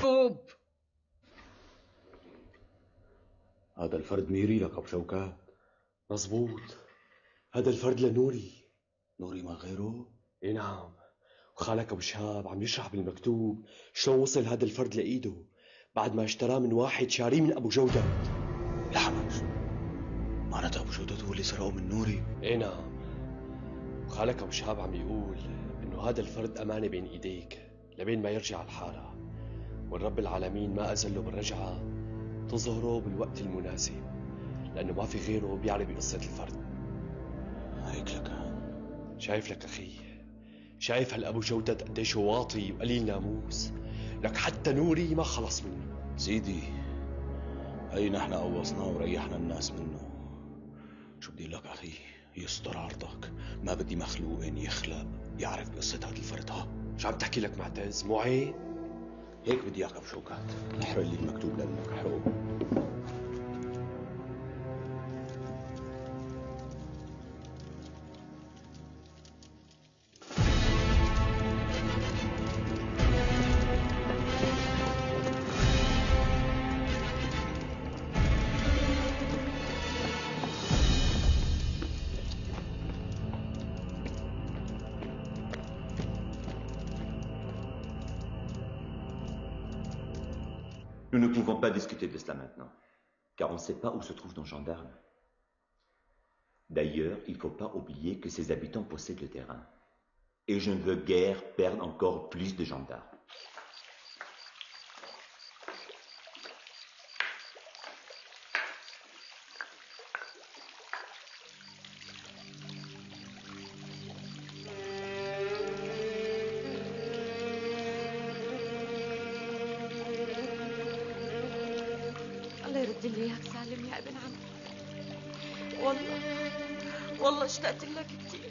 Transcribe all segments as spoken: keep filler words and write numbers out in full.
مكتوب. هذا الفرد ميري لك ابو شوكات. مزبوط، هذا الفرد لنوري. نوري ما غيره؟ اي نعم، وخالك ابو شهاب عم يشرح بالمكتوب شلون وصل هذا الفرد لايده بعد ما اشتراه من واحد شاريه من ابو جودة. يا حمد، معناتها ابو جودة هو اللي سرقه من نوري؟ اي نعم، وخالك ابو شهاب عم يقول انه هذا الفرد امانه بين ايديك لبين ما يرجع الحاره، والرب العالمين ما اذله بالرجعه تظهره بالوقت المناسب، لانه ما في غيره بيعرف بقصه الفرد. هيك لك. شايف لك اخي، شايف هالابو جودة قديش واطي وقليل ناموس، لك حتى نوري ما خلص منه. سيدي هي نحن قوصناه وريحنا الناس منه. شو بدي لك اخي، يستر عرضك، ما بدي مخلوق يخلق يعرف بقصة هذا الفرد. ها شو عم تحكي لك معتز؟ مو عيب؟ هيك بدي اياك ابو شوكات، احرق لي المكتوب لانك احرقه. Nous ne pouvons pas discuter de cela maintenant, car on ne sait pas où se trouve nos gendarmes. D'ailleurs, il ne faut pas oublier que ces habitants possèdent le terrain. Et je ne veux guère perdre encore plus de gendarmes. يا ابن عمي، والله والله اشتقت لك كثير.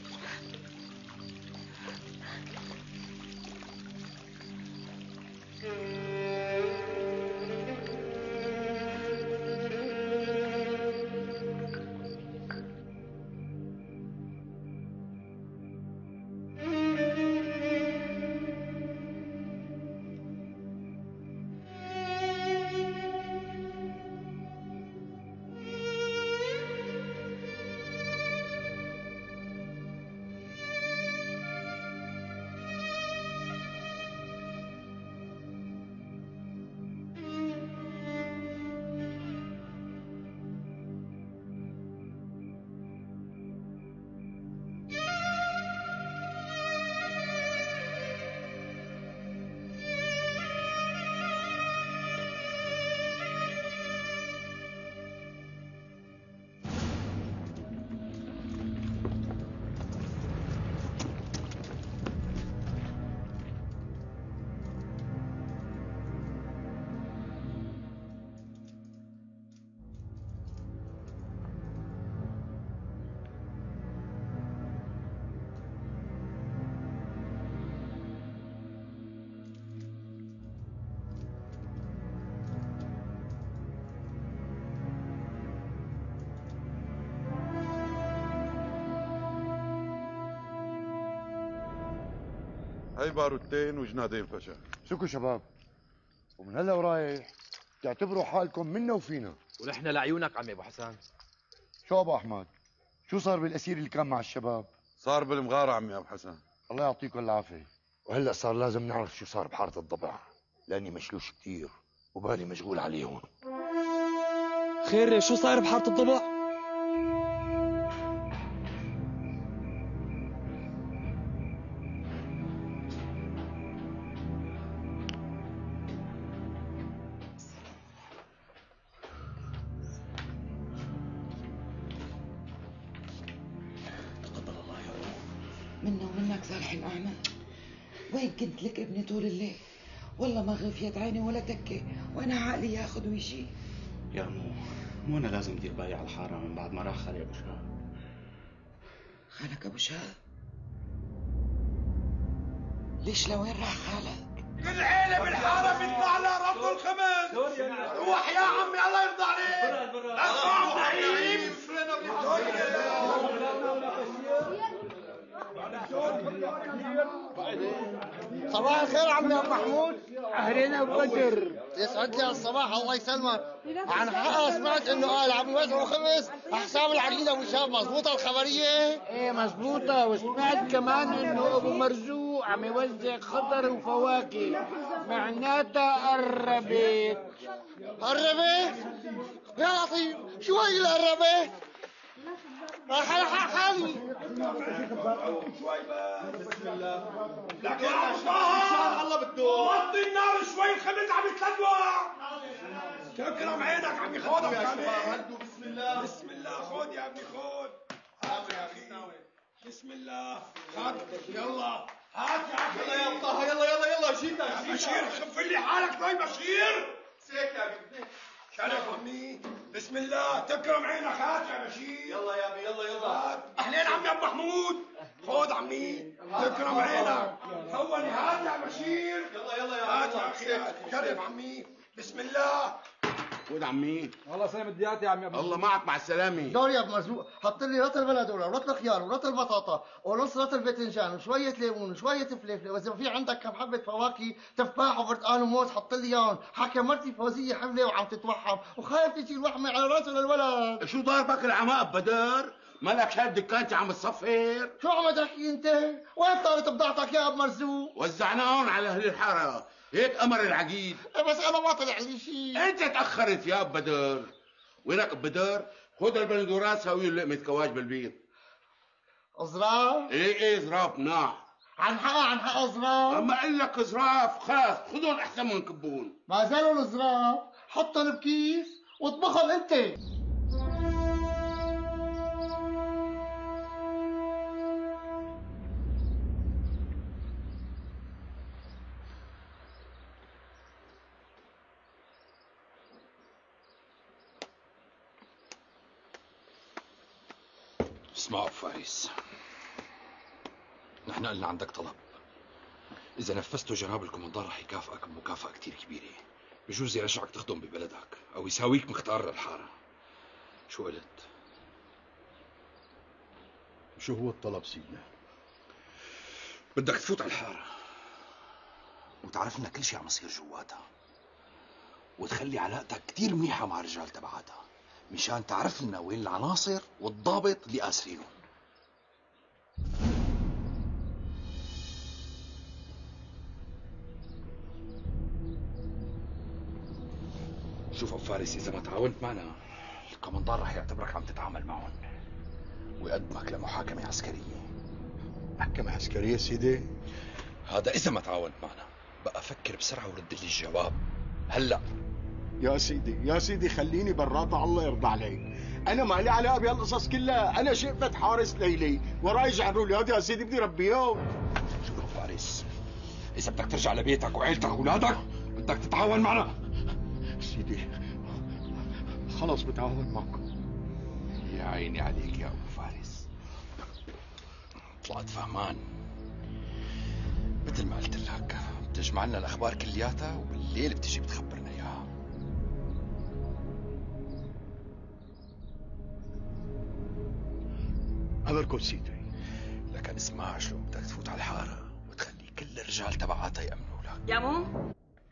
هاي باروتين وجنادين فشل. شكو شباب، ومن هلا ورايح تعتبروا حالكم منا وفينا. ونحن لعيونك عمي ابو حسن. شو ابو احمد، شو صار بالاسير اللي كان مع الشباب؟ صار بالمغاره عمي ابو حسن. الله يعطيكم العافيه. وهلا صار لازم نعرف شو صار بحاره الضبع، لاني مشلوش كثير وبالي مشغول عليهم. خير، شو صاير بحاره الضبع؟ منا ومنك صالحين أعمى. وين كنت لك ابني طول الليل؟ والله ما غفيت عيني ولا تكة، وأنا عقلي ياخذ ويجي. يا أمو، مو أنا لازم دير بالي على الحارة من بعد ما راح خالي أبو شهاب. خالك أبو شهاب؟ ليش لوين راح خالك؟ كل عيلة بالحارة بيطلع لها رب الخمس. روح يا عمي الله يرضى عليك. اسمع ابراهيم. صباح الخير عمي ابو محمود. اهلين ابو بدر. يسعد لي الصباح الله يسلمك. عن حقها سمعت انه قال عم يوزعوا خبز حساب العقيد ابو شاب، مزبوطه الخبريه؟ ايه مزبوطه، وسمعت كمان انه ابو مرزوق عم يوزع خضر وفواكه، معناتها قربت. قربت؟ يا لطيف شو هي اللي قربت؟ راح الحق حالي. شوي بس بسم الله. لك يا ابو طه الله بده وطي النار شوي، الخبز عم يتلدوع. تكرم عينك عمي، خذ بسم الله بسم الله. خذ يا ابني خذ. هات يا اخي بسم الله. هات يلا هات يا اخي. يلا يا طه يلا يلا يلا جيتك يا بشير. خف لي حالك طيب بشير. سيك يا ابني. شرف عمي بسم الله. تكرم عينك. هات يا بشير. يلا يا ابي يلا يلا. هات. اهلين عمي ابو محمود. خذ عمي تكرم عينك. هوني. هات يا بشير. يلا يلا يا هات يا اخي. شرف عمي بسم الله. خد عمي. والله سلام الديات يا عمي. الله معك مع السلامه. دور يا ابو مرزوق، حط لي رطل بلدوره ورطل خيار ورطل بطاطا ونص رطل باذنجان وشويه ليمون وشويه فلفله، واذا في عندك كم حبه فواكه تفاح وبرتقال وموز حط لي اياهم. حكى مرتي فوزيه حمله وعم تتوحم وخايف تجي الوحمه على راسه للولد. شو ضاربك العماء بدر؟ مالك شايف دكانتي عم تصفر؟ شو عم تحكي انت؟ وين طارت بضاعتك يا ابو مرزوق؟ وزعناهم على اهل الحاره، هيك امر العقيد. بس انا ما طلع لي شيء. انت تاخرت يا ابو بدر. وينك ابو بدر؟ خذ البندورات سوي له لقمه كواج بالبيض. ازراف؟ ايه ايه زراف مناح. عن حقها عن حق ازراف؟ اما اقول لك زراف خلاص خذهم احسن من كبون. ما زالوا الزراف، حطهم بكيس واطبخهم انت. اسمعوا فارس، نحن قلنا عندك طلب، إذا نفذته جناب الكومندان رح يكافئك بمكافأة كتير كبيرة، بجوز يرجعك تخدم ببلدك أو يساويك مختار للحارة. شو قلت؟ شو هو الطلب سيدنا؟ بدك تفوت على الحارة وتعرف لنا كل شيء عم يصير جواتها، وتخلي علاقتك كتير منيحة مع الرجال تبعاتها مشان تعرف لنا وين العناصر والضابط اللي قاسرينهم. شوف ابو فارس، اذا ما تعاونت معنا الكومندان رح يعتبرك عم تتعامل معهم ويقدمك لمحاكمة عسكرية. محكمة عسكرية سيدي؟ هذا اذا ما تعاونت معنا. بقى فكر بسرعة ورد لي الجواب هلا. يا سيدي يا سيدي خليني براطة الله يرضى عليك، أنا ما لي علاقة بهالقصص كلها، أنا شقفة حارس ليلي وراي جعروليات يا سيدي بدي ربيهم. شوف أبو فارس، إذا بدك ترجع لبيتك وعيلتك وأولادك بدك تتعاون معنا. سيدي خلص بتعاون معكم. يا عيني عليك يا أبو فارس، طلعت فهمان. مثل ما قلت لك بتجمع لنا الأخبار كلياتها وبالليل بتجي بتخبرنا إياها. أمركم سيدي. لكن اسمع شلون بدك تفوت على الحارة وتخلي كل الرجال تبعاتها يأمنوا لك. يا مو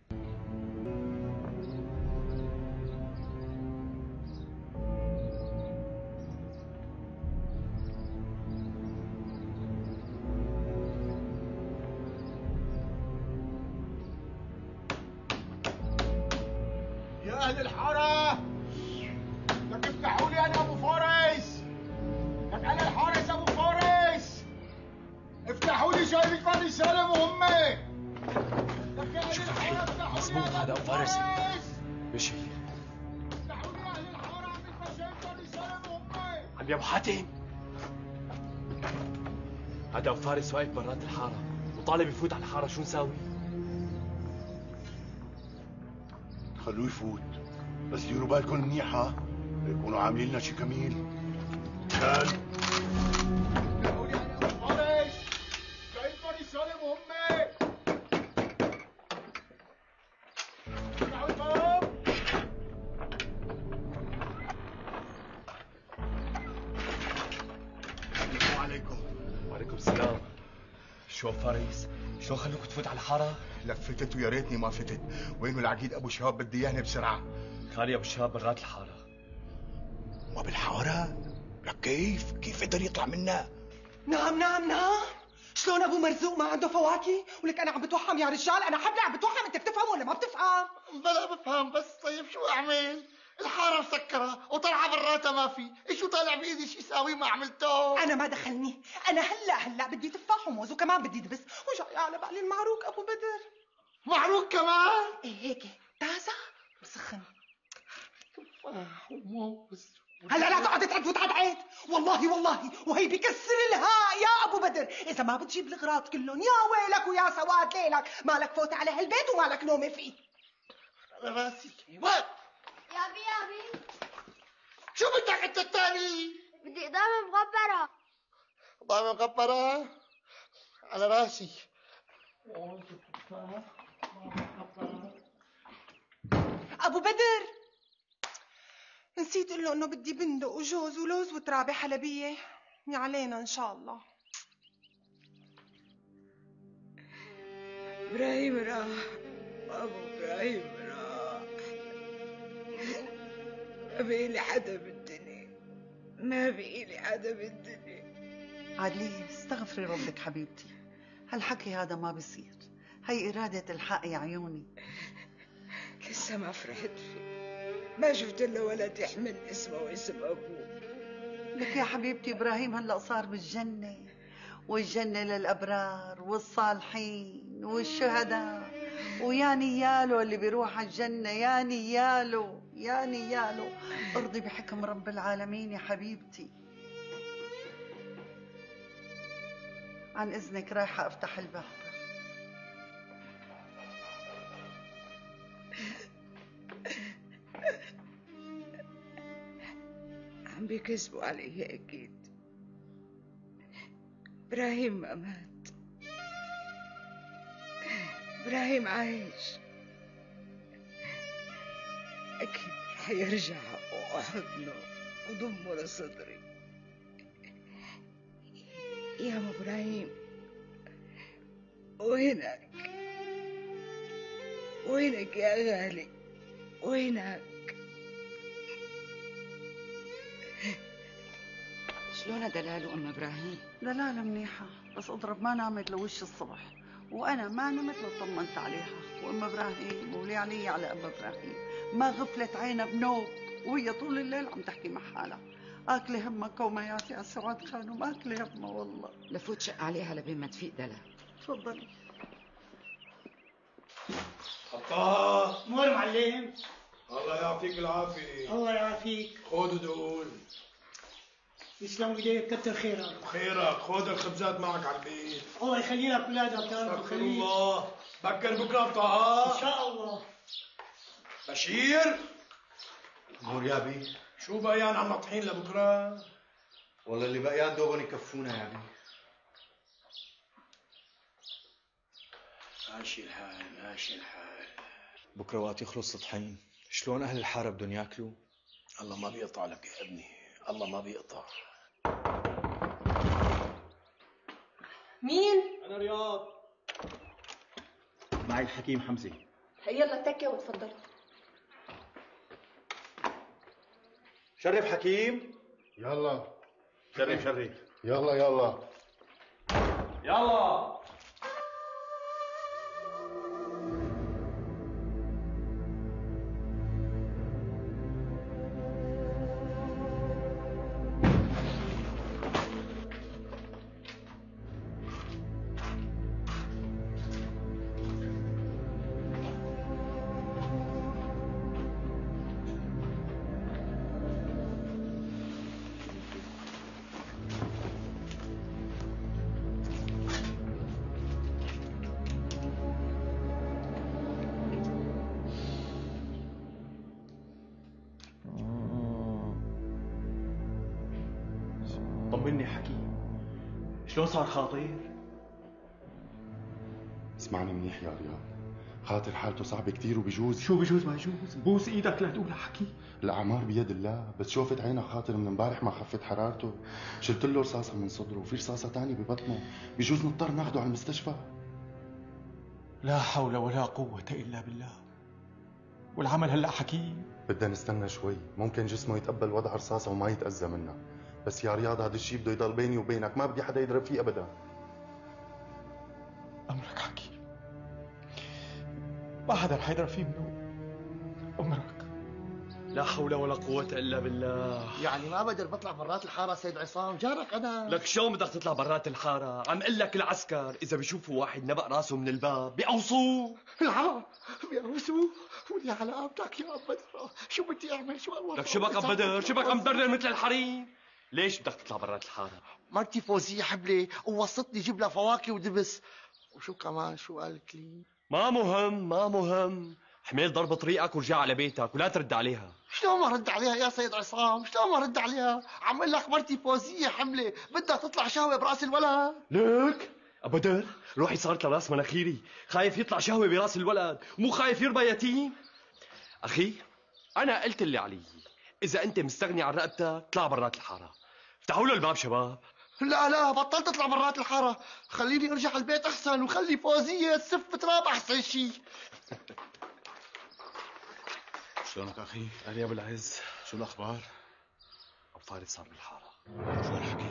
يا أهل الحارة، لك افتحوا لي أنا أبو فارس، لك أنا الحارس أبو فارس، افتحوا لي جاي لكم رسالة مهمة. لك يا أهل الحارة افتحوا لي. مظبوط هذا أبو فارس. مشي. افتحوا لي أهل الحارة، عم يبقى جايبكم رسالة مهمة. عم يا أبو حاتم، هذا أبو فارس واقف برات الحارة وطالب يفوت على الحارة، شو نساوي؟ خلوه يفوت، بس ديروا بالكم منيحة يكونوا عاملين لنا شي كمين. تعال. افتحوا لي أنا أبو فارس، جايبكم رسالة مهمة. افتحوا الباب. السلام عليكم. وعليكم السلام. شو فارس؟ شلون خلوك تفوت على الحارة؟ لفتت ويا ريتني ما فتت. وينه العقيد ابو شهاب؟ بدي اياهن بسرعه. خالي ابو شهاب برات الحارة. ما بالحاره؟ لك كيف؟ كيف قدر يطلع منا؟ نعم نعم نعم. شلون ابو مرزوق ما عنده فواكه؟ ولك انا عم بتوهم يا رجال، انا حبلي عم بتوهم. انت بتفهم ولا ما بتفهم؟ بلا بفهم. بس طيب شو اعمل؟ الحاره مسكره وطلعه براتها ما في، شو طالع بايدي شي ساوي ما عملته؟ انا ما دخلني، انا هلا هلا بدي تفاح وموز وكمان بدي دبس، وجاي على بالي المعروك ابو بدر. معروك كمان؟ ايه هيك تازه مسخن. تفاح وموز. هلا لا تقعد تعد وتعد، والله والله وهي بكسر الهاء يا ابو بدر. اذا ما بتجيب الاغراض كلهم يا ويلك ويا سواد ليلك، مالك فوت على هالبيت ومالك نومه فيه. على راسي. وات يابي يابي شو بدك انت الثاني؟ بدي قدامي مغبرة. قدامي مغبرة؟ على راسي. ابو بدر نسيت اقول له انه بدي بندق وجوز ولوز وترابه حلبيه. يا علينا ان شاء الله. ابراهيم راح، ابو ابراهيم راح. ما بقي لي حدا بالدنيا، ما بقي لي حدا بالدنيا. عدلية استغفري ربك حبيبتي، هالحكي هذا ما بصير، هي إرادة الحق يا عيوني. لسه ما فرحت فيه، ما شفت له ولد يحمل اسمه واسم ابوه. لك يا حبيبتي إبراهيم هلأ صار بالجنة، والجنة للأبرار والصالحين والشهداء، ويا نياله اللي بيروح على الجنة، يا نياله يا نياله. ارضي بحكم رب العالمين يا حبيبتي. عن إذنك رايحة أفتح الباب. عم بيكذبوا علي أكيد. إبراهيم ما مات، إبراهيم عايش. أكيد رح يرجع وأحضنه وضمه لصدري. يا أم إبراهيم وينك؟ وينك يا غالي؟ وينك؟ شلون دلال وام ابراهيم؟ دلال منيحة، بس اضرب ما نامت لوش الصبح، وانا ما نمت لو طمنت عليها. وام ابراهيم ولي علي على ام ابراهيم، ما غفلت عينها بنوم وهي طول الليل عم تحكي مع حالها. اكلي همها كوميات يا سعاد خانم، اكلي همها والله. لفوت شق عليها لبين ما تفيق دلال. تفضلي. خطاب مور معلم. الله يعطيك العافية. الله يعافيك. خذ دول. يسلم ايديك، كتر خيرك. خيرك، خذ الخبزات معك على البيت. الله يخلي لك اولادك يا رب. استغفر الله. بكر بكره طه. ان شاء الله. بشير مور يا بي. شو بقيان عم ناطحين لبكره؟ والله اللي بقيان دوبهم يكفونا يا بي. ماشي الحال ماشي الحال. بكره وقت يخلص الطحين، شلون اهل الحاره بدهم ياكلوا؟ الله ما بيقطع لك يا ابني، الله ما بيقطع. مين؟ انا رياض. معي الحكيم حمزه. يلا تكي وتفضل. شرف حكيم. يلا شرف شرف. يلا يلا يلا. طمني حكيم، شلون صار خاطر؟ اسمعني منيح يا رياض، خاطر حالته صعبة كتير وبيجوز. شو بجوز ما يجوز؟ بوس ايدك لا تقول حكي. الأعمار بيد الله، بس شوفت عينه خاطر من امبارح ما خفت حرارته. شلت له رصاصة من صدره وفي رصاصة تانية ببطنه، بيجوز نضطر ناخده على المستشفى. لا حول ولا قوة إلا بالله. والعمل هلا حكيم. بدنا نستنى شوي، ممكن جسمه يتقبل وضع رصاصة وما يتأذى منها. بس يا رياض هذا الشيء بده يضل بيني وبينك، ما بدي حدا يضرب فيه أبدا. أمرك حكيم، ما حدا رح يضرب فيه منه. أمرك. لا حول ولا قوة إلا بالله. يعني ما بقدر بطلع برات الحارة سيد عصام؟ جارك أنا. لك شو بدك تطلع برات الحارة؟ عم قل لك العسكر إذا بيشوفوا واحد نبق راسه من الباب بيقوصوه. لا بيقوصوه؟ ولي على قابتك يا أب بدر، شو بدي أعمل؟ شو أروح؟ لك شو بك أب بدر؟ شو بك عم تبرر مثل الحريم؟ ليش بدك تطلع برات الحارة؟ مرتي فوزية حبلي ووصتني جيب لها فواكه ودبس. وشو كمان شو قالت لي؟ ما مهم ما مهم، حميل ضرب طريقك ورجع على بيتك ولا ترد عليها. شلون ما رد عليها يا سيد عصام؟ شلون ما رد عليها؟ عم اقول لك مرتي فوزية حملة بدها تطلع شهوة براس الولد. لك أبدر روحي صارت لراس مناخيري، خايف يطلع شهوة براس الولد، مو خايف يربى يتيم. أخي أنا قلت اللي علي، إذا أنت مستغني عن رقبتك اطلع برات الحارة. افتحوا له الباب شباب. لا لا بطلت اطلع برات الحارة، خليني ارجع البيت احسن وخلي فوزية تسف تراب احسن شيء. شلونك اخي؟ اهلا يا ابو العز. شو الاخبار؟ ابو فارس صار بالحارة. شو الحكي؟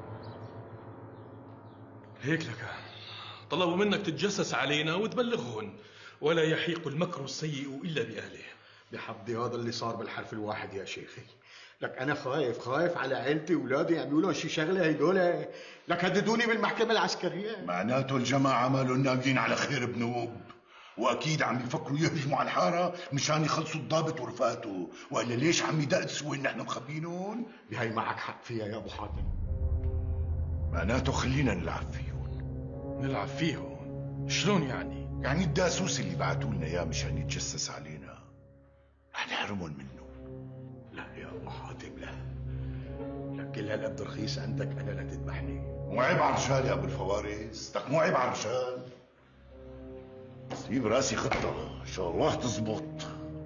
هيك لك طلبوا منك تتجسس علينا وتبلغهن، ولا يحيق المكر السيء الا باهله. بحظي هذا اللي صار بالحرف الواحد يا شيخي. لك انا خايف خايف على عيلتي واولادي يعملوا لهم شي شغله هدول. لك هددوني بالمحكمه العسكريه. معناته الجماعه مالهم ناويين على خير بنوب، واكيد عم يفكروا يهجموا على الحاره مشان يخلصوا الضابط ورفقاته، والا ليش عم يدقسوا وين نحن مخبينهم؟ بهي معك حق فيها يا ابو حاتم. معناته خلينا نلعب فيهم. نلعب فيهم؟ شلون يعني؟ يعني الداسوس اللي بعتوا لنا اياه مشان يتجسس علينا رح نحرمهم منه. لا يا ابو حاتم لا، لك كل هالقد رخيص عندك انا لا تذبحني. مو عيب على الرجال يا ابو الفوارس، لك مو عيب على الرجال. سيب راسي خطه ان شاء الله تزبط.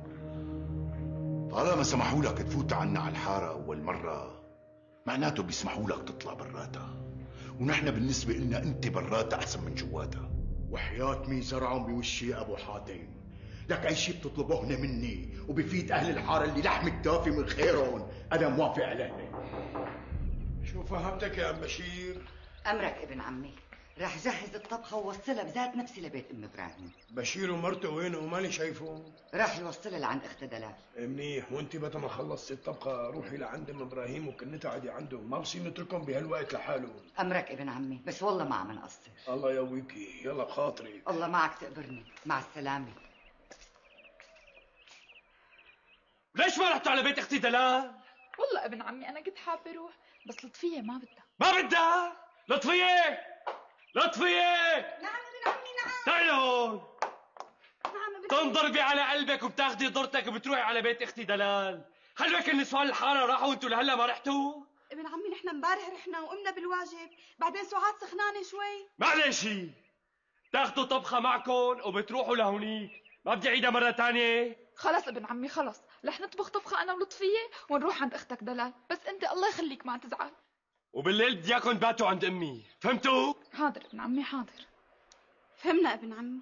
طالما سمحوا لك تفوت عنا على الحاره اول مره معناته بيسمحوا لك تطلع براتها، ونحن بالنسبه لنا انت براتها احسن من جواتها. وحياة مين زرعهم بوشي يا ابو حاتم. لك اي شيء بتطلبه هنا مني وبفيد اهل الحاره اللي لحم كتافي من خيرهم انا موافق عليه. شو فهمتك يا ام بشير؟ امرك ابن عمي، رح جهز الطبخه ووصلها بذات نفسي لبيت ام ابراهيم. بشير ومرته وينه وماني شايفه؟ راح يوصلها لعند اخت دلال. منيح، وانت متى ما خلصتي الطبخه روحي لعند ام ابراهيم وكنت قاعده عنده، ما بصير نتركهم بهالوقت لحالهم. امرك ابن عمي، بس والله ما عم نقصر. الله يقويكي، يلا بخاطري. الله معك تقبرني، مع السلامه. ليش ما رحتوا على بيت اختي دلال؟ والله ابن عمي انا كنت حابه اروح بس لطفيه ما بدها. ما بدها؟ لطفيه لطفيه نعم ابن عمي نعم. تعالي هون. نعم ابن تنضربي على قلبك وبتاخدي ضرتك وبتروحي على بيت اختي دلال. خلوك النسوان الحاره راحوا وانتوا لهلا ما رحتوا؟ ابن عمي نحن امبارح رحنا وقمنا بالواجب، بعدين سعاد سخنانه شوي. معلش تاخدوا طبخه معكم وبتروحوا لهونيك، ما بدي اعيدها مره ثانيه. خلص ابن عمي خلص، رح نطبخ طبخه انا ولطفيه ونروح عند اختك دلال، بس انت الله يخليك ما تزعل. وبالليل بدي اياكم تباتوا عند امي، فهمتوا؟ حاضر ابن عمي حاضر. فهمنا ابن عمي.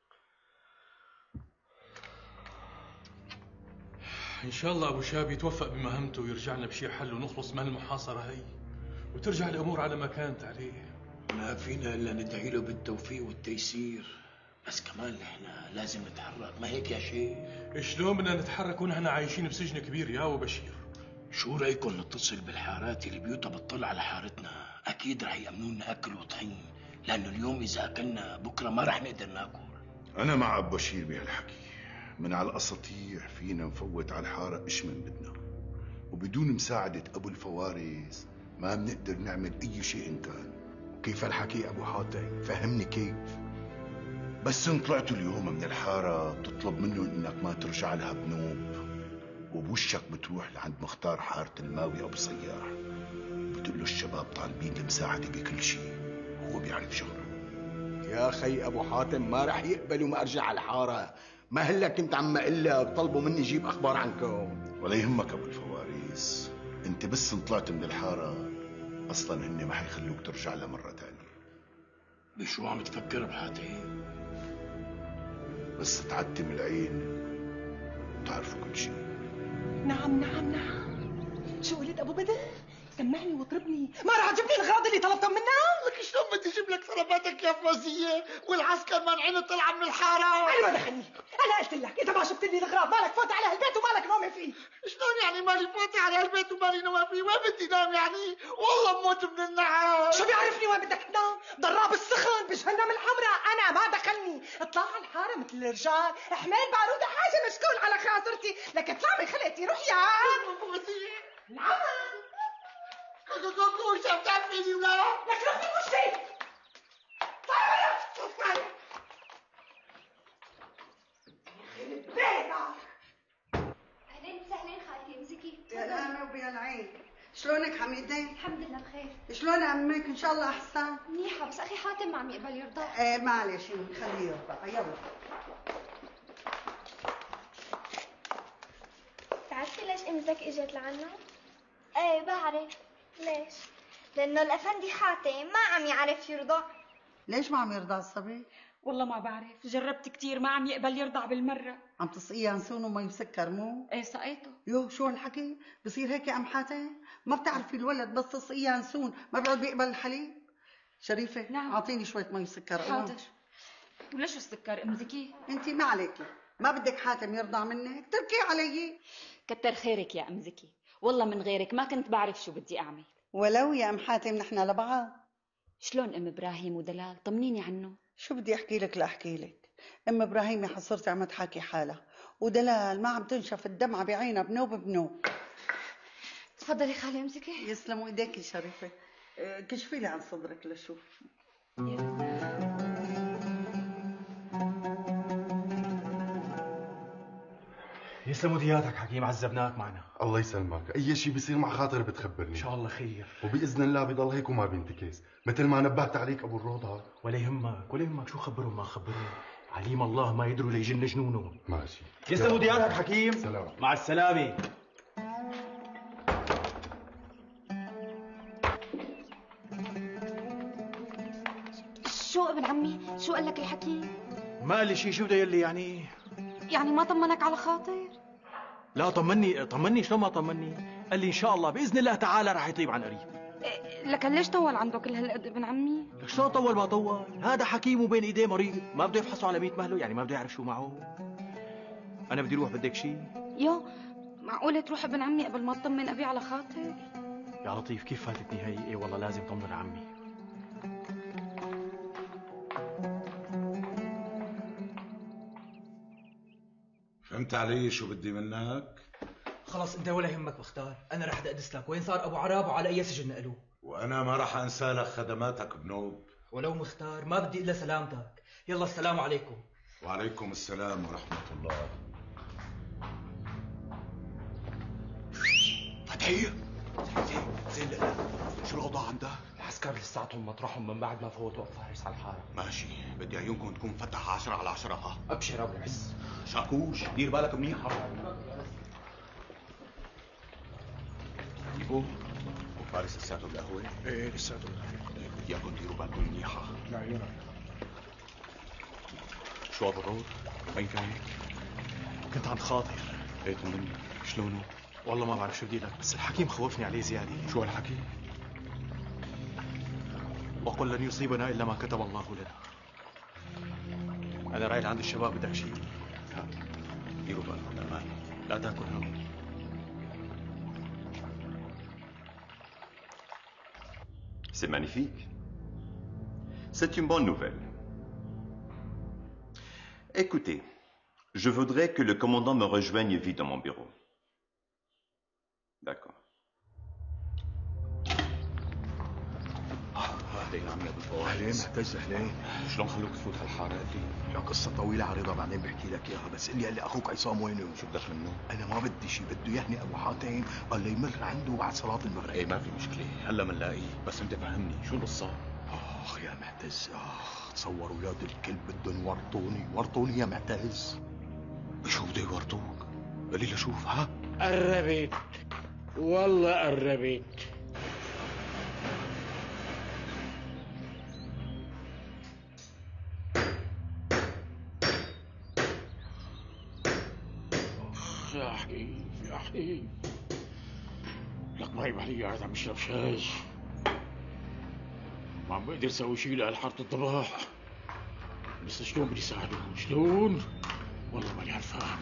ان شاء الله ابو شاب يتوفق بمهمته ويرجع لنا بشي حل ونخلص من المحاصره هي وترجع الامور على ما كانت عليه. ما فينا الا ندعي له بالتوفيق والتيسير، بس كمان نحن لازم نتحرك، ما هيك يا شيخ؟ شلون بدنا نتحرك ونحن عايشين بسجن كبير يا ابو بشير؟ شو رايكم نتصل بالحارات اللي بيوتها بتطل على حارتنا؟ اكيد رح يامنوا لنا اكل وطحين، لانه اليوم اذا اكلنا بكره ما رح نقدر ناكل. انا مع ابو بشير بهالحكي، من على الاساطيح فينا نفوت على الحاره ايش من بدنا، وبدون مساعده ابو الفوارس ما بنقدر نعمل اي شيء كان. كيف الحكي ابو حاتم؟ فهمني كيف. بس ان طلعتوا اليوم من الحاره بتطلب منهم انك ما ترجع لها بنوب، وبوشك بتروح لعند مختار حاره الماوي ابو صياح، بتقول له الشباب طالبين المساعده بكل شيء، هو بيعرف شغله. يا خي ابو حاتم ما رح يقبلوا ما ارجع على الحاره. ما هلا كنت عم اقول لك طلبوا مني جيب اخبار عنكم. ولا يهمك ابو الفواريس، انت بس ان طلعت من الحاره اصلا هن ما حيخلوك ترجع لها مره ثانيه. بشو عم تفكر بحاتم؟ بس تعتم العين وتعرفوا كل شيء. نعم نعم نعم. شو قلت ابو بدر؟ سمعني واضربني، ما راح تجيب لي الاغراض اللي طلبتهم منك؟ لك شلون بدي اجيب لك طلباتك يا فوزيه والعسكر مانعين طلع من الحاره؟ انا ما دخلني، انا قلت لك اذا ما جبت لي الاغراض مالك فوت على هالبيت ومالك نومي فيه. شلون يعني مالي فوتي على هالبيت ومالي نوم فيه؟ وين بدي نام يعني؟ والله بموت من النعاس. شو بيعرفني وين بدك تنام؟ ضراب السخن بجهنم الحمراء، انا ما دخلني، اطلع على الحاره مثل الرجال، احمل باروده حاجه مشكول على خاطرتي، لك اطلع من خلقتي روح يا فوزيه. نعم كوكو شو بتعملي ولا؟ لك روح في وشي. طيب طيب يخرب بيتك. اهلين وسهلين خالتي، امسكي. يا الامه وبيا العين، شلونك حميدة؟ الحمد لله بخير. شلون امك؟ ان شاء الله احسن. منيحه، بس اخي حاتم ما عم يقبل يرضى. ايه معلش خليه يرضى. يلا بتعرفي ليش امتك اجت لعنا؟ ايه بعرف. ليش؟ لانه الافندي حاتم ما عم يعرف يرضى. ليش ما عم يرضى الصبي؟ والله ما بعرف، جربت كتير ما عم يقبل يرضع بالمرة. عم تسقيه ينسون وما يسكر مو؟ ايه سقيته. يو شو هالحكي؟ بصير هيك يا ام حاتم؟ ما بتعرفي الولد بس تسقيه ينسون ما بيقعد بيقبل الحليب؟ شريفة نعم اعطيني شوية مي سكر. حاضر. وليش السكر امزكي؟ انت ما عليكي، ما بدك حاتم يرضع منك؟ تركي علي. كتر خيرك يا ام زكي، والله من غيرك ما كنت بعرف شو بدي اعمل. ولو يا ام حاتم نحن لبعض. شلون ام ابراهيم ودلال؟ طمنيني عنه. شو بدي احكي لك لاحكي لك؟ ام ابراهيم حصرتي عم تحاكي حالها، ودلال ما عم تنشف الدمعه بعينها بنوب بنوب. تفضلي خالي امسكي. يسلموا ايديك يا شريفه. كشفي لي عن صدرك لشوف. يسلموا دياتك حكيم، عذبناك معنا. الله يسلمك، اي شيء بيصير مع خاطر بتخبرني. ان شاء الله خير، وباذن الله بضل هيك وما بينتكس، مثل ما نبهت عليك ابو الروضه. ولا يهمك ولا يهمك، شو خبرهم ما خبرهم، عليم الله ما يدروا ليجن جنونهم. ماشي. يسلموا دياتك حكيم. سلام. مع السلامه. شو ابن عمي؟ شو قال لك الحكيم؟ ما قال لي شيء. شو بده يقول لي يعني؟ يعني ما طمنك على خاطر؟ لا طمني. طمني شلون ما طمني؟ قال لي ان شاء الله باذن الله تعالى راح يطيب عن قريب. إيه لك ليش طول عنده كل هالقد ابن عمي؟ لك شلون طول ما طول؟ هذا حكيم وبين ايديه مريض، ما بده يفحصه على ميت مهله، يعني ما بده يعرف شو معه. انا بدي اروح، بدك شيء؟ يو معقولة تروح ابن عمي قبل ما تطمن ابي على خاطر؟ يا لطيف كيف فاتتني هي؟ ايه والله لازم طمن عمي. فهمت علي شو بدي منك؟ خلص انت ولا يهمك بختار، انا رح ادقدس لك وين صار ابو عراب وعلى اي سجن نقلوه. وانا ما راح انسى لك خدماتك بنوب. ولو مختار ما بدي الا سلامتك. يلا السلام عليكم. وعليكم السلام ورحمة الله. فتحية زين زين. لا شو الأوضاع عندك؟ العسكر لساتهم مطرحهم من بعد ما فوتوا فارس على الحارة. ماشي، بدي عيونكم تكون فتح عشرة على عشرة. ها أبشر أبو العز. شاكوش دير بالك منيحة. نيكو وفارس لساته بالقهوة؟ ايه لساته بالقهوة. بدي اياكم ديروا بالكم منيحة. لعيونك. شو ابو الروض؟ وين كان؟ كنت عند خاطر. ايه طمني، شلونه؟ والله ما بعرف شو بدي لك، بس الحكيم خوفني عليه زيادة. شو هالحكي؟ وقل لن يصيبنا إلا ما كتب الله لنا. أنا رايح عند الشباب، بدك شيء؟ ديروا بالكم أمان، لا تاكل هم. C'est magnifique. C'est une bonne nouvelle. Écoutez, je voudrais que le commandant me rejoigne vite dans mon bureau. D'accord. اهلين عمي ابو الفواز. اهلين معتز. اهلين. شلون خلوك تفوت هالحاره قد لا قصه طويله عريضه بعدين بحكي لك اياها، بس قل لي هلا اخوك عصام وينه؟ شو بدك منه؟ انا ما بدي شيء، بده يهني ابو حاتم قال لي يمر عنده بعد صلاه المغرب. ايه ما في مشكله، هلا بنلاقيه، بس انت فهمني شو القصه؟ آه اخ يا معتز، اخ تصور ولاد الكلب بدهم يورطوني، ورطوني يا معتز. بشو بده يورطوك؟ قولي له شوف. ها قربت والله قربت. اخ يا حبيب يا حبيب، لك مريب علي قاعد عم يشرب شاي، ما عم بقدر اسوي شيء لحارة الضباح. بس شلون بدي ساعدهم؟ شلون؟ والله ماني عرفان.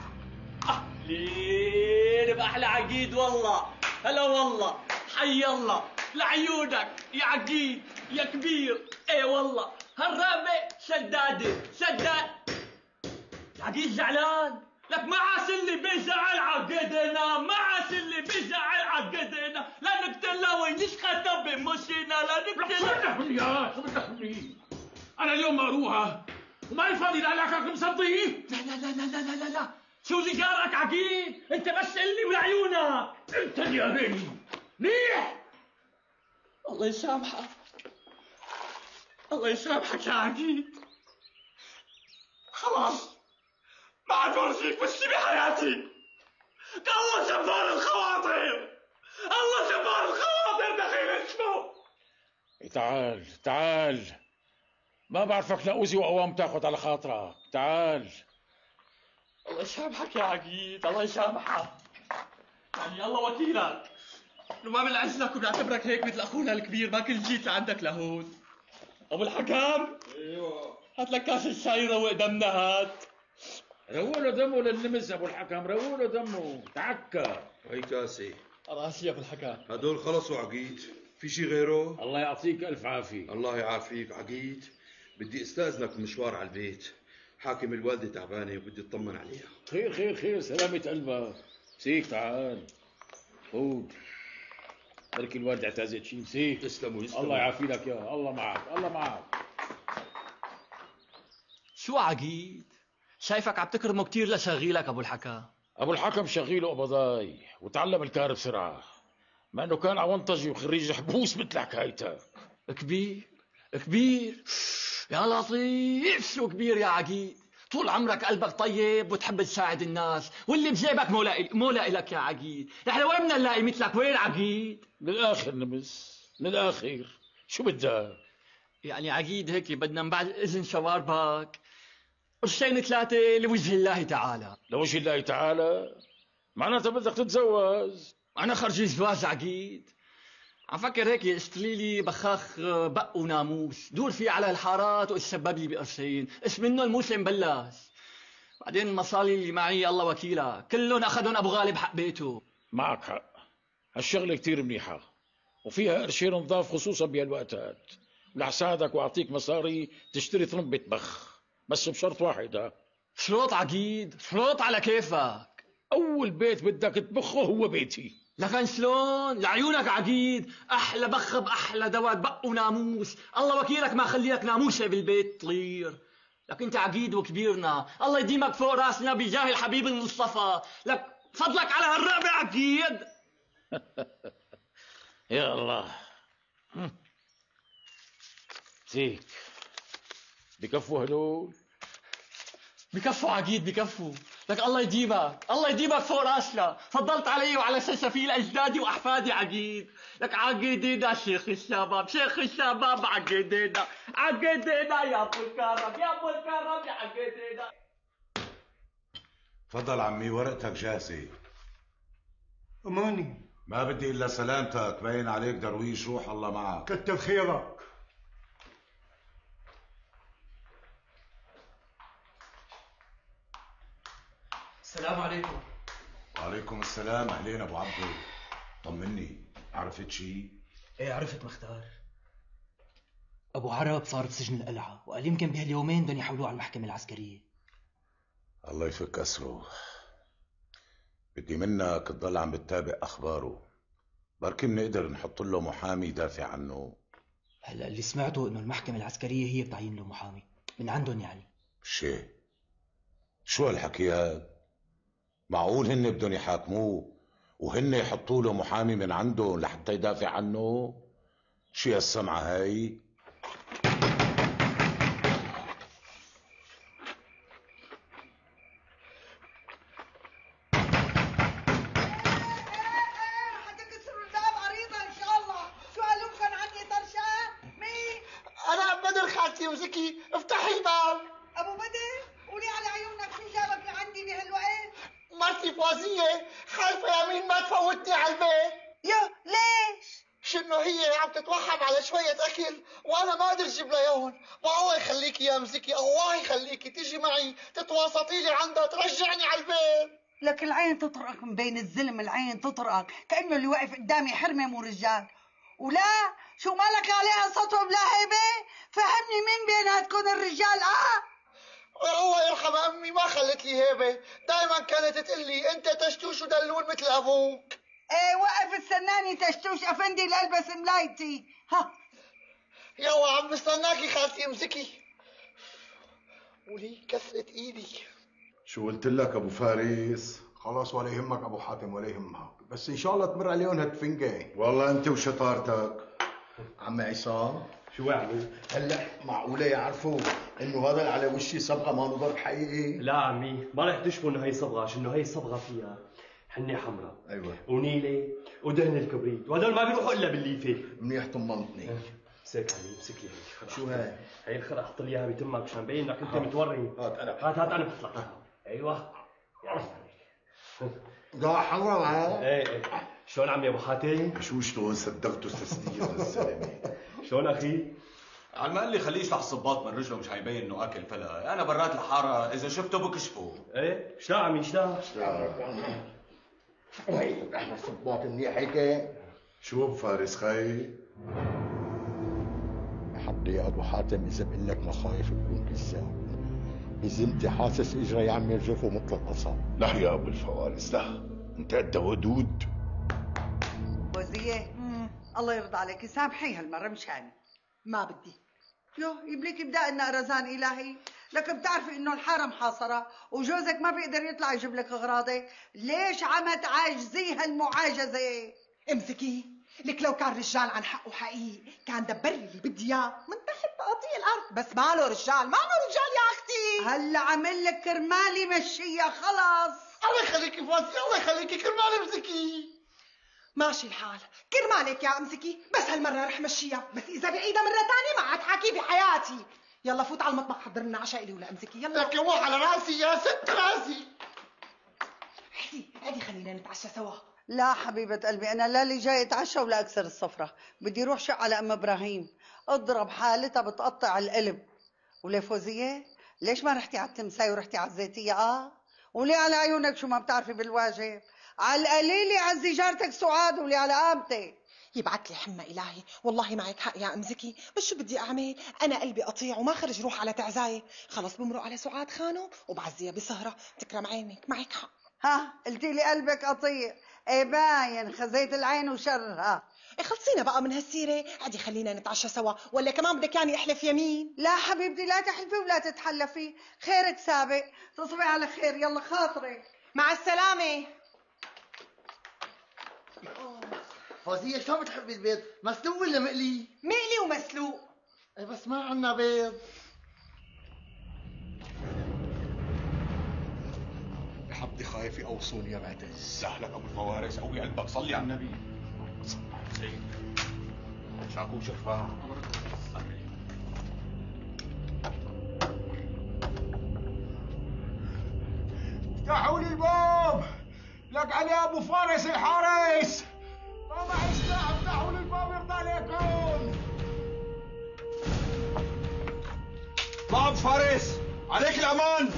أهلين بأحلى عقيد والله. هلا والله، حي الله لعيونك يا عقيد يا كبير. ايه والله هالرامة شدادة شداد. العقيد زعلان؟ لك ما عاش اللي بيزعل عقدنا، ما عاش اللي بيزعل عقدنا، لا نقتله ونسقطه بمشينا، لا نقتله. شو بدك مني يا شو بدك مني؟ أنا اليوم مروحة وما فاضي لألاكك مصدي. لا لا لا لا لا لا لا، شو اللي جارك عقيد؟ انت بس اللي ولعيونك. انت اللي قابلني منيح. الله يسامحك، الله يسامحك يا عقيد. خلاص ما عاد برجيك وشي بحياتي. الله جبار الخواطر، الله جبار الخواطر دخيل اسمه. تعال تعال، ما بعرفك لأوزي وقوام تاخد على خاطرك. تعال. الله يسامحك يا عقيد، الله يسامحك. يعني الله وكيلك، انه ما بنعزلك وبنعتبرك هيك مثل اخونا الكبير، ما كنت جيت لعندك لهون. ابو الحكام، ايوه هات لك كاس الشاي روق دمنا. هات روق له دمه للنمس. ابو الحكم روق له دمه، تعكى. هي كاسي. راسي يا ابو الحكام. هدول خلصوا عقيد، في شي غيره؟ الله يعطيك الف عافيه. الله يعافيك عقيد. بدي استاذنك بمشوار على البيت، حاكم الوالده تعبانه وبدي اطمن عليها. خير خير خير، سلامة قلبك. سيك تعال خود، بركي الوالده اعتازت شي. سيك تسلموا يسلموا. الله يعافي لك يا الله معك، الله معك. شو عقيد؟ شايفك عم تكرمه كثير لشغيلك ابو الحكام. ابو الحكم شغيله قبضاي وتعلم الكار بسرعه، ما انه كان عونطجي وخريج حبوس مثل حكايتك. كبير كبير يا لطيف، شو كبير يا عقيد. طول عمرك قلبك طيب وتحب تساعد الناس، واللي بجيبك مو لاقي مو لاقي لك يا عقيد. نحن وين بدنا نلاقي مثلك؟ وين عقيد؟ من الاخر نمس، من الاخر شو بدك؟ يعني عقيد هيك بدنا من بعد اذن شواربك قرشين ثلاثه لوجه الله تعالى. لوجه الله تعالى؟ معناتها بدك تتزوج؟ انا خرجي زواج عقيد. عم فكر هيك اشتري لي بخاخ بق وناموس دور فيه على الحارات واتسبب لي بقرشين، ايش منه الموسم بلش. بعدين المصاري اللي معي الله وكيلها كلهم اخذهم ابو غالب حق بيته. معك حق، هالشغله كتير منيحه وفيها قرشين نضاف خصوصا بهالوقتات، ورح ساعدك واعطيك مصاري تشتري طرمبة بخ، بس بشرط واحد. ها شروط عقيد؟ شروط على كيفك. اول بيت بدك تبخه هو بيتي. لكن شلون؟ لعيونك عقيد، احلى بخ باحلى دواد بق وناموس، الله وكيلك ما خلي لك ناموسه بالبيت تطير. لك انت عقيد وكبيرنا، الله يديمك فوق راسنا بجاه الحبيب المصطفى، لك فضلك على هالرقبه عقيد. يا الله. زيك بكفوا هدول؟ بكفوا عقيد بكفوا. لك الله يديمك، الله يديمك فوق راسنا، فضلت علي وعلى سلسفيل اجدادي واحفادي عقيد. لك عقيدينا شيخ الشباب، شيخ الشباب عقيدينا، عقيدينا يا ابو الكرم، يا ابو الكرم يا عقيدينا. تفضل عمي ورقتك جاهزة. أماني ما بدي إلا سلامتك، باين عليك درويش، روح الله معك. كتر خيرك. السلام عليكم. وعليكم السلام. أهلين أبو عبدو، طمني، عرفت شي؟ ايه عرفت مختار. ابو عرب صار بسجن القلعه، وقال يمكن بهاليومين بدهم يحولوه على المحكمه العسكريه. الله يفك أسره. بدي منك تضل عم بتتابع أخباره، بركي بنقدر نحط له محامي يدافع عنه. هلا اللي سمعته انه المحكمه العسكريه هي بتعين له محامي من عندهم. يعني شي شو هالحكي هاد؟ معقول هن بدهم يحاكموه وهن يحطوا له محامي من عندهم لحتى يدافع عنه؟ شي هالسمعة هاي؟ حتكسروا الباب عريضة إن شاء الله. شو قالوا عني طرشة؟ مين؟ أنا أم بدر خالتي وزكي، افتحي الباب. أبو بدر قولي على عيونك شو جابك لعندي بهالوقت؟ مرتي فوزية خايفة يمين ما تفوتني على البيت. يا ليش؟ شنو هي عم تتوحم على شوية أكل وأنا ما أقدر أجيب لها إياهم. والله يخليكي يا مزكي، الله يخليكي تيجي معي تتواسطي لي عندها ترجعني على البيت. لك العين تطرقك من بين الزلم، العين تطرقك كأنه اللي واقف قدامي حرمة مو رجال. ولا شو مالك عليها سطو بلا هيبة؟ فهمني مين بيناتكم الرجال. اه الله يرحم امي ما خلت لي هيبه، دائما كانت تقول لي انت تشتوش ودلول مثل ابوك. ايه وقف استناني تشتوش افندي لالبس ملايتي. ها يلا عم بستناكي خالتي امسكي. ولي كسرت ايدي. شو قلت لك ابو فارس؟ خلاص ولا يهمك ابو حاتم ولا يهمك، بس ان شاء الله تمر عليهم هالتفنجة. والله انت وشطارتك. عم عصام شو يعني؟ هلا معقولة يعرفوا انه هذا اللي على وشي صبغة ما ضرب حقيقي؟ لا عمي ما رح تشوفوا انه هي صبغه، عشان انه هي صبغه فيها حنه حمراء ايوه ونيله ودهن الكبريت، وهدول ما بيروحوا الا بالليفه. منيح طمنتني. امسك عمي امسك لي هي. شو هاي؟ هي الخرق حط لي اياها بتمك مشان مبين انك انت متوري. هات انا هات هات انا بحط لك اياها. ايوه يلا ضاع حمراء معاه؟ ايه ايه. شلون عمي ابو حاتم؟ شو شلون صدقته تسديد الزلمه؟ شلون اخي؟ على ما قال لي خليه يشلح الصباط من رجله مش حيبين انه اكل فلا، انا برات الحاره اذا شفته بكشفه. ايه شلون عمي شلون؟ شلون؟ احنا صباط منيح هيك. شو ابو فارس خايف؟ حظي يا ابو حاتم اذا بقول لك ما خايف بكون كذاب. بزمتي حاسس اجري عم يرجفوا مثل القصب. لا يا ابو الفوارس لا، انت قد ودود. وزية الله يرضى عليك سامحي هالمرة مشاني. ما بدي. يو يبليك يبدا لنا رزان الهي. لك بتعرفي انه الحاره محاصره وجوزك ما بيقدر يطلع يجيب لك اغراضك، ليش عم تعاجزي هالمعاجزه؟ امسكي لك لو كان رجال عن حقه حقيقي كان دبر لي اللي بدي اياه من تحت تقاطيع الارض، بس ما له رجال، ما له رجال يا اختي. هلا عمل لك كرمالي مشيها خلص. الله يخليكي فوزي، الله يخليكي كرمالي امسكي. ماشي الحال كرمالك يا امسكي، بس هالمره رح مشيها، بس اذا بعيدها مره ثانيه ما عاد حاكي بحياتي. يلا فوت على المطبخ حضر لنا عشاء الي ولا امسكي. يلا لك يوم على راسي يا ست راسي. احكي عادي خلينا نتعشى سوا. لا حبيبة قلبي أنا لا لي جاي أتعشى ولا أكسر الصفرة، بدي روح شق على أم إبراهيم اضرب حالتها بتقطع القلب. وليه فوزية؟ ليش ما رحتي على التمساي ورحتي على الزيتية؟ آه وليه على عيونك شو ما بتعرفي بالواجب؟ على القليلة عزي جارتك سعاد ولي على قامتك. يبعت لي حمى إلهي، والله معك حق يا أم زكي، بس شو بدي أعمل؟ أنا قلبي قطيع وما خرج روح على تعزاية، خلص بمرق على سعاد خانو وبعزيها بسهرة، تكرم عينك معك حق. ها قلتي لي قلبك قطيع، ايه باين خزيت العين وشرها. إيه خلصينا بقى من هالسيرة، عادي خلينا نتعشى سوا، ولا كمان بدك يعني احلف يمين؟ لا حبيبتي لا تحلفي ولا تتحلفي، خيرك سابق، تصبحي على خير، يلا خاطرك. مع السلامة. فوزية شو بتحبي البيض؟ مسلوق ولا مقلي؟ مقلي ومسلوق. ايه بس ما عنا بيض. حبتي خايفة اوصل يا معتز. سهلك ابو الفوارس، قوي قلبك صلي على النبي. زين شاكو شفاع. افتحوا لي الباب، لك علي ابو فارس الحارس. طبع الساعة افتحوا لي الباب يرضى عليكم. طلع ابو فارس عليك الامان.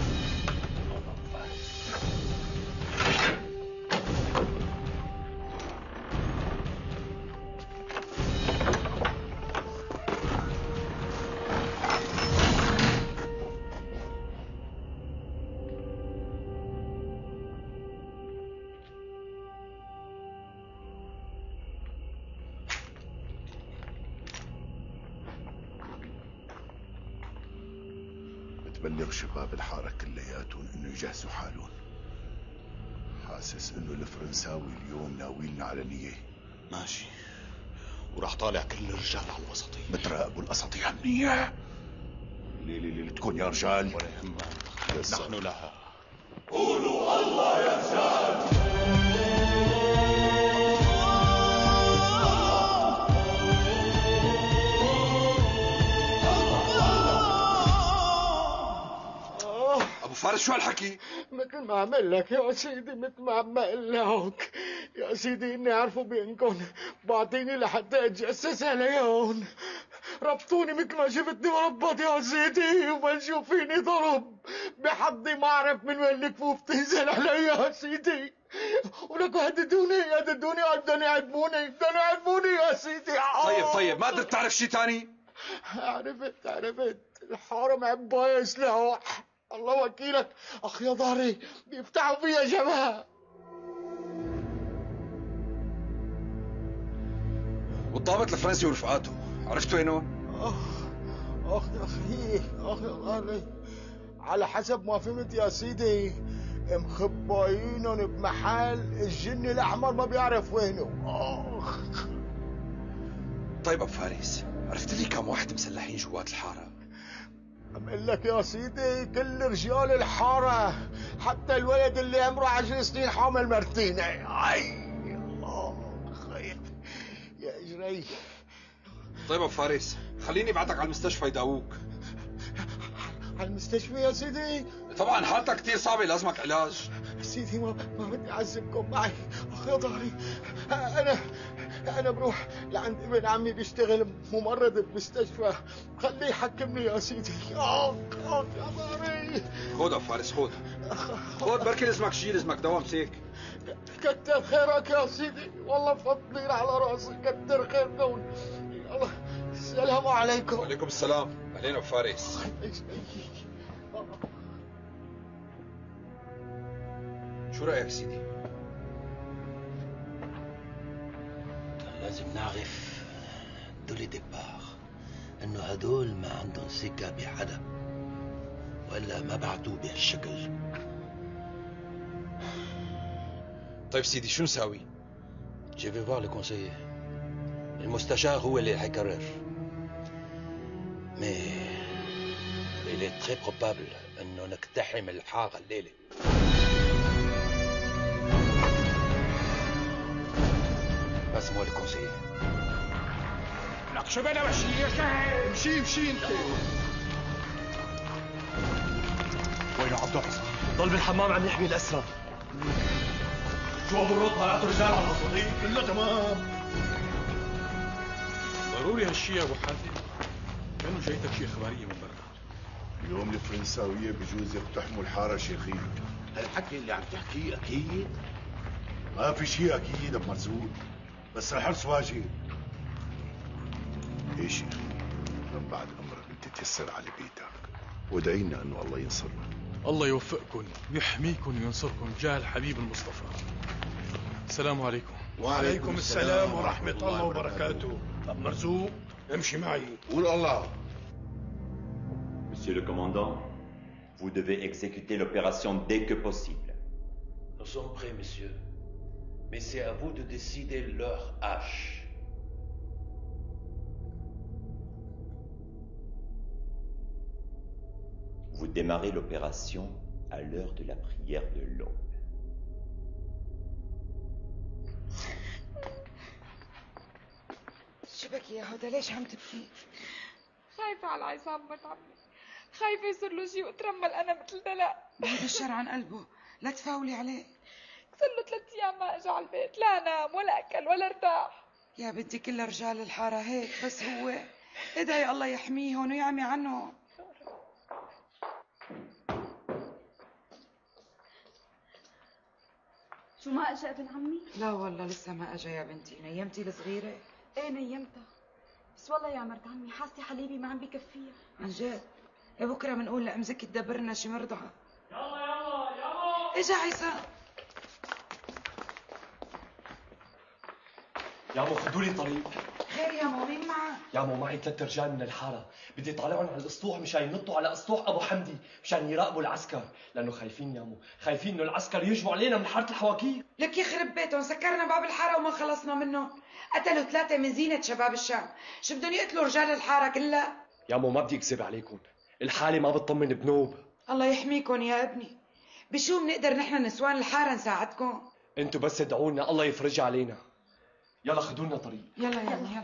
بلغ شباب الحارة كلياتهم انه يجهزوا حالهم. حاسس انه الفرنساوي اليوم ناويلنا على نية. ماشي، وراح طالع كل الرجال على الوسطية بتراقبوا الأساطيع منيح. الليلة ليلتكم يا رجال، ولا يهمك نحن لها. قولوا الله يا رجال. ابو فارس شو هالحكي؟ مثل ما عمل لك يا سيدي، مثل ما عم اقول لك يا سيدي، اني عارفه بينكم بعطيني لحتى اتجسس عليهم. ربطوني مثل ما شفتني مربط يا سيدي، وبلشوا فيني ضرب بحظي ما اعرف من وين الكفوف تنزل علي يا سيدي. ولكم هددوني هددوني بدهم يعدموني بدهم يعدموني يا سيدي. طيب طيب ما قدرت تعرف شيء ثاني؟ عرفت عرفت الحارة معباية سلاح، الله وكيلك اخ يا ظهري بيفتحوا فيها جبهة. والضابط الفرنسي ورفقاته عرفت وينهم؟ اخ اخ يا اخي اخ يا ظهري، على حسب ما فهمت يا سيدي مخبايينهم بمحل الجن الاحمر ما بيعرف وينه. اخ طيب ابو فارس، عرفت لي كم واحد مسلحين جوات الحاره؟ عم اقول لك يا سيدي كل رجال الحاره، حتى الولد اللي عمره عشر سنين حامل مرتين. اي الله خير يا اجري. طيب ابو فارس، خليني ابعتك على المستشفى يداووك. على المستشفى يا سيدي؟ طبعا حالتك كثير صعبه، لازمك علاج. سيدي ما ما بدي اعذبكم معي، اخ يا ظهري. انا انا بروح لعند ابن عمي بيشتغل ممرض بمستشفى، خليه يحكمني يا سيدي. اخ اخ يا ظهري. خذ ابو فارس خذ خذ، بركي لازمك شيء، لازمك دواء مسيك. كتر خيرك يا سيدي، والله فضلين على راسي، كتر خيركم. الله السلام عليكم. وعليكم السلام. اهلين ابو فارس. شو رايك سيدي؟ لازم نعرف دولي ديبار انه هدول ما عندهم ثقة بحدا، ولا ما بعتوا بهالشكل. طيب سيدي شو نساوي؟ جي في فوار لو كونسيي، المستشار هو اللي رح يقرر. مي il est très probable انه نقتحم الحارة الليلة. بس مو الكونسيي. لك شو بلا مشي يا شهر؟ امشي امشي انت. وينه عبد الرزاق؟ ضل بالحمام عم يحمي الاسرى. شو ابو الرط طلعتوا رجال على الوسطية؟ كله تمام. ضروري هالشي يا ابو حاتم، كانوا جايتك شي اخباريه من برا. اليوم الفرنساوية بجوز يقتحموا الحارة شيخي. هالحكي اللي عم تحكيه اكيد؟ ما في شيء اكيد ابو مرزوق، بس الحرص واجب. ايه شيخي، من بعد امرك انت تيسر على بيتك، وادعي لنا انه الله ينصرنا. الله يوفقكم ويحميكم وينصركم جاه الحبيب المصطفى. السلام عليكم. وعليكم السلام ورحمة الله وبركاته. أبو مرزوق امشي معي. قول الله. Monsieur le commandant, vous devez exécuter l'opération dès que possible. Nous sommes prêts, monsieur. Mais c'est à vous de décider leur H. Vous démarrez l'opération à l'heure de la prière de l'aube. شبك يا هدى، ليش عم تبكي؟ خايفة على عصام بنت عمي، خايفة يصير له شيء واترمل أنا مثل دلع. بعد الشر عن قلبه، لا تفاولي عليه. صار له ثلاث أيام ما أجى على البيت، لا نام ولا أكل ولا ارتاح. يا بنتي كل رجال الحارة هيك، بس هو ادعي الله يحميهم ويعمي عنهم. شو ما اجى ابن عمي؟ لا والله لسه ما اجى يا بنتي. نيمتي الصغيرة؟ ايه نيمتها، بس والله يا مرت عمي حاسة حليبي ما عم بكفيها. عن جد؟ يا بكره بنقول لأم زكي تدبر لنا شي مرضعة. يلا يلا يلا. اجا عيسى. يا عمو خذوا لي طريق. خير يا مو، مين معك؟ يا مو معي ثلاث رجال من الحاره، بدي طالعهم على الاسطوح مشان ينطوا على اسطوح ابو حمدي مشان يراقبوا العسكر، لانه خايفين يا مو، خايفين انه العسكر يهجموا علينا من حاره الحواكير. لك يخرب بيتهم، سكرنا باب الحاره وما خلصنا منهم. قتلوا ثلاثه من زينه شباب الشام، شو بدهم يقتلوا رجال الحاره كلها؟ يا مو ما بدي اكذب عليكم، الحاله ما بتطمن بنوب. الله يحميكم يا ابني. بشو بنقدر نحن نسوان الحاره نساعدكم؟ انتوا بس ادعوا لنا الله يفرجها علينا. يلا خدوا لنا طريق. يلا يلا يلا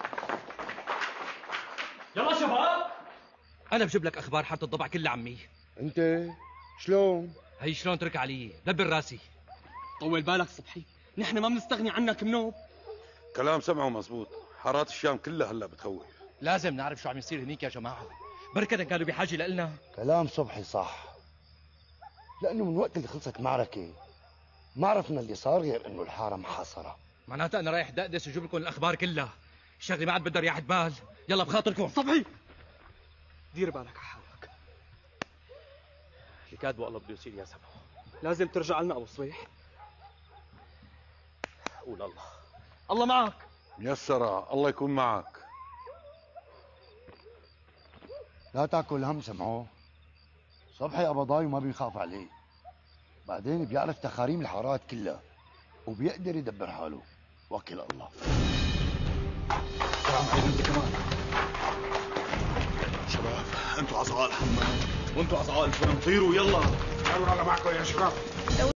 يلا شباب. انا بجيب لك اخبار حاره الضبع كلها عمي. انت شلون؟ هي شلون ترك علي؟ دبر راسي. طول بالك صبحي، نحن ما بنستغني عنك منوب. كلام سمعه مزبوط، حارات الشام كلها هلا بتخوف. لازم نعرف شو عم يصير هنيك يا جماعه، بركة كانوا بحاجه لنا. كلام صبحي صح، لانه من وقت اللي خلصت المعركه ما عرفنا اللي صار غير انه الحاره محاصره. معناتها انا رايح دقدس وجيب لكم الاخبار كلها، الشغله ما عاد بدها رياحه بال. يلا بخاطركم. صبحي دير بالك على حالك، اللي كاتبه الله بده يصير يا سمو. لازم ترجع لنا ابو صبيح. قول الله. الله معك. ميسرة، الله يكون معك. لا تاكل هم سمعوه، صبحي قبضاي وما بيخاف عليه، بعدين بيعرف تخاريم الحارات كلها وبيقدر يدبر حاله. وكل الله. سلام عليكم انت كمان. شباب انتوا عصاء الحمام وانتوا عصاء الفرن، طيروا يلا. تعالوا معكم يا شباب.